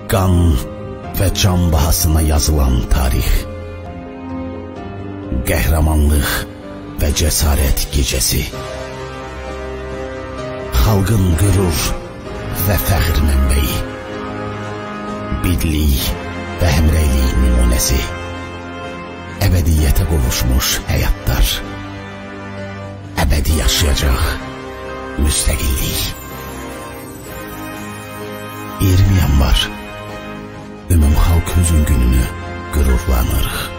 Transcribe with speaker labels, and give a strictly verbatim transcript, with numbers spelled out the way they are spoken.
Speaker 1: qan və can bahasına yazılan tarix. Qəhrəmanlıq və cəsarət gecəsi. Xalqın qürur və fəxr mənbəyi. Birlik və həmrəylik nümunəsi. Əbədiyyətə qovuşmuş həyatlar. Əbədi yaşayacaq müstəqillik. iyirmi yanvar Ümumxalq Hüzün gününü qürurlanırıq.